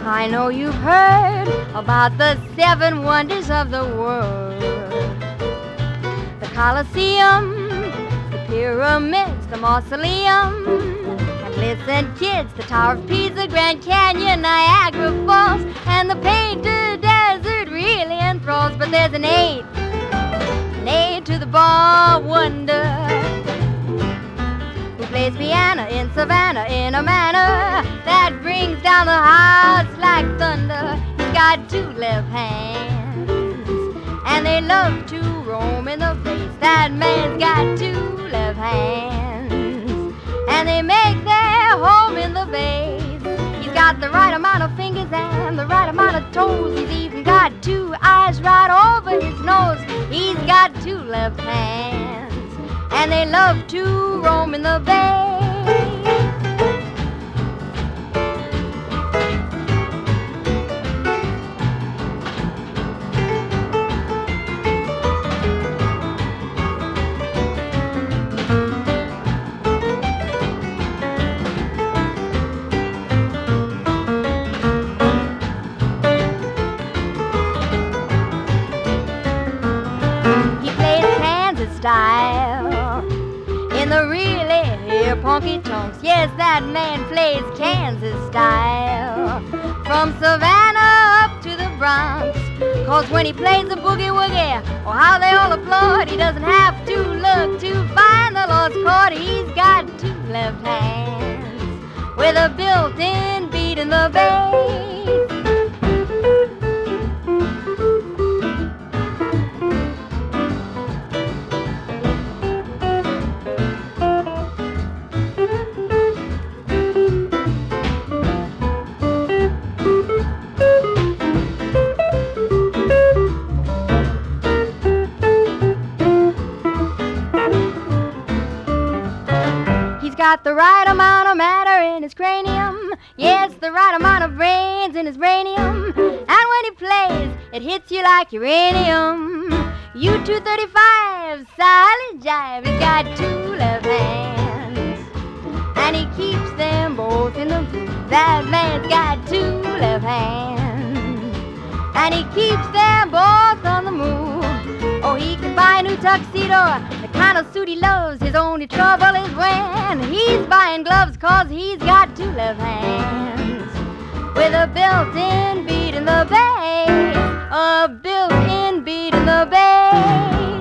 I know you've heard about the 7 wonders of the world. The Colosseum, the pyramids, the mausoleum. And listen, kids, the Tower of Pisa, Grand Canyon, Niagara Falls, and the Painted Desert really enthralls. But there's an eighth to the bar wonder, who plays piano in Savannah in a manner that brings down the hearts like thunder. He's got 2 left hands, and they love to roam in the bass. That man's got 2 left hands, and they make their home in the bass. He's got the right amount of fingers and the right amount of toes. He's even got 2 eyes right over his nose. He's got 2 left hands, and they love to roam in the bass. Style in the really honky tonks. Yes, that man plays Kansas style, from Savannah up to the Bronx. 'Cause when he plays the boogie woogie, oh how they all applaud. He doesn't have to look to find the lost chord. He's got 2 left hands with a built-in beat in the bass. Got the right amount of matter in his cranium. Yes, the right amount of brains in his brainium. And when he plays, it hits you like uranium. U-235, silent jive. He's got 2 left hands, and he keeps them both in the groove. That man's got 2 left hands, and he keeps them both on the move. Oh, he can buy a new tuxedo, the kind of suit he loves. His only trouble is when he's buying gloves, 'cause he's got 2 left hands with a built-in beat in the bass. A built-in beat in the bass.